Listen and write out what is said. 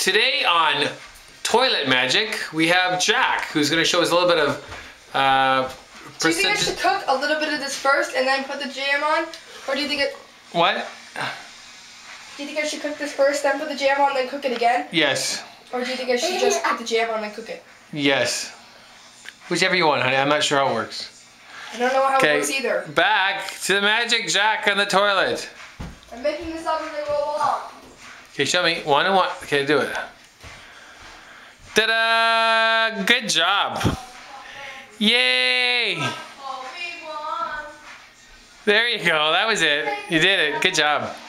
Today on Toilet Magic, we have Jack, who's going to show us a little bit of Do you think I should cook a little bit of this first and then put the jam on? Or do you think it... What? Do you think I should cook this first, then put the jam on, then cook it again? Yes. Or do you think I should just put the jam on and cook it? Yes. Whichever you want, honey. I'm not sure how it works. I don't know how it works either. Back to the magic Jack on the toilet. I'm making this up as I go along. Okay, show me. One and one. Okay, do it. Ta-da! Good job. Yay! There you go. That was it. You did it. Good job.